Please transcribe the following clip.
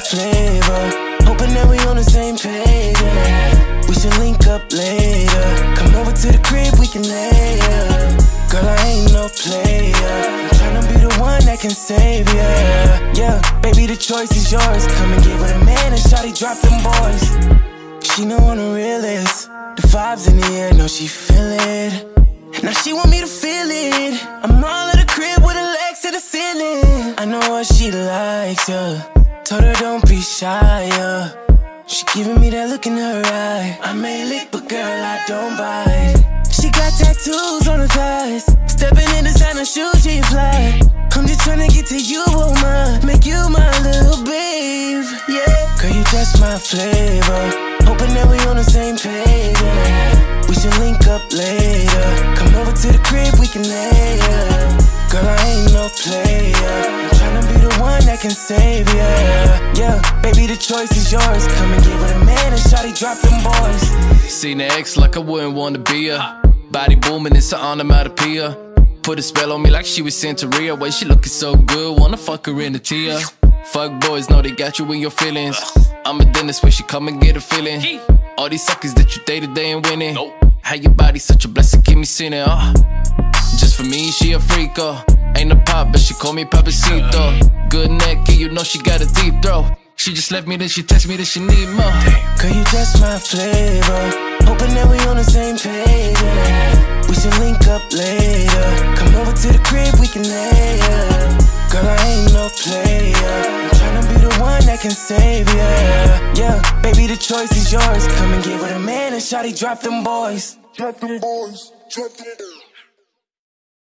flavor, hoping that we on the same page, yeah. We should link up later, come over to the crib, we can lay up. Girl, I ain't no player, I'm tryna be the one that can save ya. Yeah, baby, the choice is yours. Come and get with a man and shawty drop them boys. She know I'm the realest, the vibes in the air, know she feel it. Now she want me to feel it. I'm all at the crib with her legs to the ceiling. I know what she likes, yeah. Told her don't be shy, yeah. She giving me that look in her eye. I may lick, but girl, I don't bite. She got tattoos on her thighs, stepping in designer shoes, she fly. I'm just tryna get to you, oh my, make you my little babe, yeah. Girl, you just my flavor, hoping that we on the same page, yeah. We should link up later, come over to the crib, we can lay up. Girl, I ain't no player, I'm tryna be the one that can save ya. Yeah, baby, the choice is yours. Come and get with a man and shawty drop them boys. Seen the ex like I wouldn't wanna be her. Body booming, it's an onomatopoeia. Put a spell on me like she was Santeria. Way she looking so good, wanna fuck her in the Tia. Fuck boys, know they got you in your feelings. I'm a dentist where she come and get a feeling. All these suckers that you dated, they ain't winning. How your body such a blessing, keep me sinning, Just for me, she a freak, Ain't a pop, but she call me Papacito. Good neck, and you know she got a deep throat. She just left me, then she text me that she need more. Girl, you just my flavor, hoping that we on the same page, yeah. We should link up later, come over to the crib, we can lay up. Girl, I ain't no player, I'm tryna be the one that can save ya. Yeah, baby, the choice is yours. Come and get with a man and shawty drop them boys. Drop them boys, drop them boys.